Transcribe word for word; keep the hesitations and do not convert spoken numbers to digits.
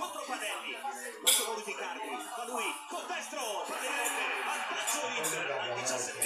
contro Panelli, non so modificarli, ma lui con destro, Panelli, vantaggio Inter al diciassette.